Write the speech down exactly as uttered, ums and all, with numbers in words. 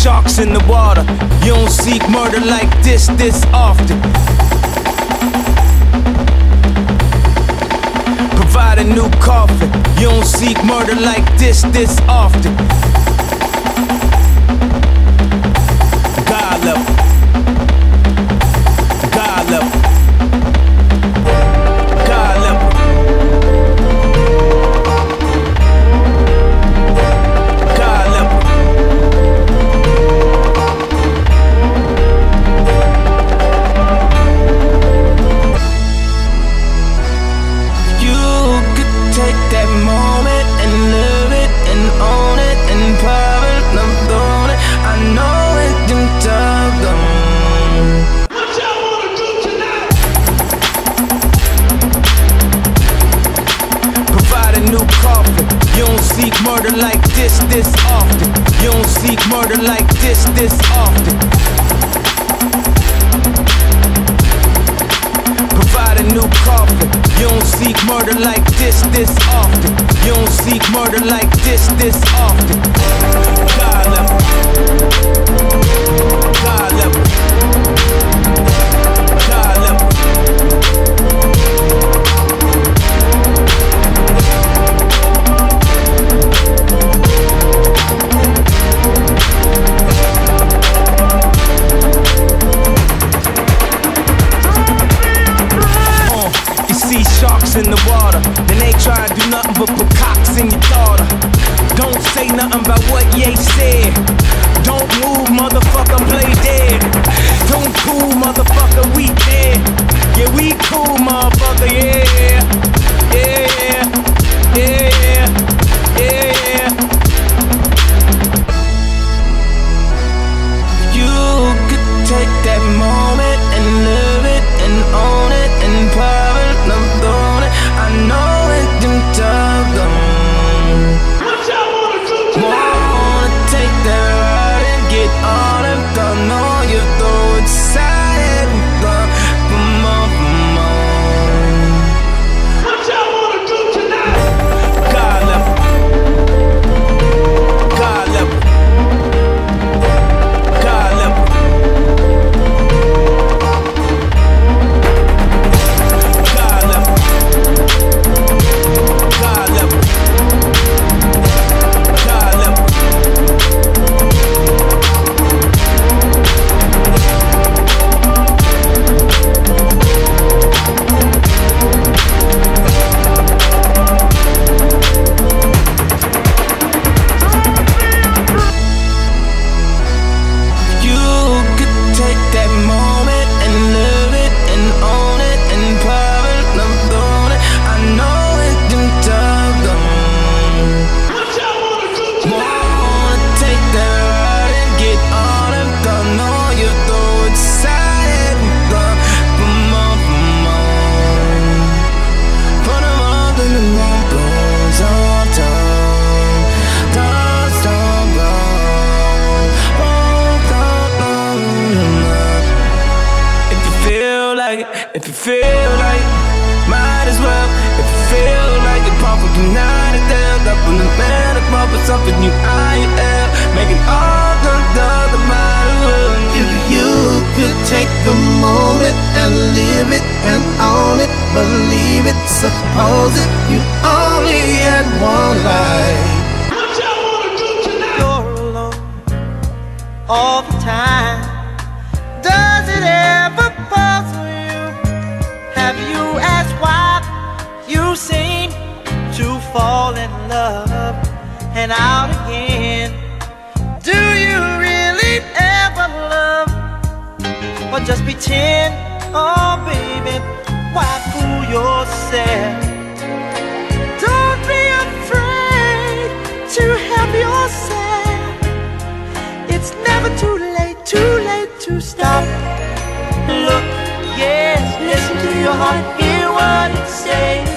sharks in the water. You don't seek murder like this, this often. Provide a new coffin. You don't seek murder like this, this often. God level. God level. God level. God level. You could take that moment and live it and own it and private love on it. I know it can tug on. What y'all wanna do tonight? Provide a new coffin. You don't seek murder like this, this often. You don't seek murder like this, this often. Provide a new coffin. You don't seek murder like this, this often. You don't seek murder like this, this often. God level. God level. God level. Sharks in the water, then they try to do nothing but put cocks in your daughter. Don't say nothing about what Ye said. Don't move, motherfucker, play dead. Don't cool, motherfucker, we dead. Yeah, we cool, motherfucker, yeah. Yeah, yeah, yeah. You could take that moment and live it and own it and private love on it. I know it can tug on. What y'all wanna do tonight? Wanna take that ride and get on it. Don't know you throw it side and gone. Come on, come on. What y'all wanna do tonight? God level. God level. God level. God level. God level. God level. You could take that moment and live it and own it and private love on it. I know it can tug on. What y'all wanna do tonight? Wanna take that ride and get on it. Don't know you throw it side and gone. Come on, come on. Put them all in the wrong bones on time. Don't stop, don't, don't, don't. If you feel like it, if you feel like it, might as well. If you feel like it, pump up tonight and down. Up on the man, up up with something new I am. Making all the other might as well. If you could take a moment and live it and own it, believe it, suppose it, you only had one life. What y'all wanna do tonight? You're alone all the time. Does it ever puzzle you? Have you asked why you seem to fall in love and out again? Do you really ever love, or just pretend? Oh baby, why fool yourself? Don't be afraid to help yourself. It's never too late, too late to stop. Look, yes, listen to your heart, hear what it says.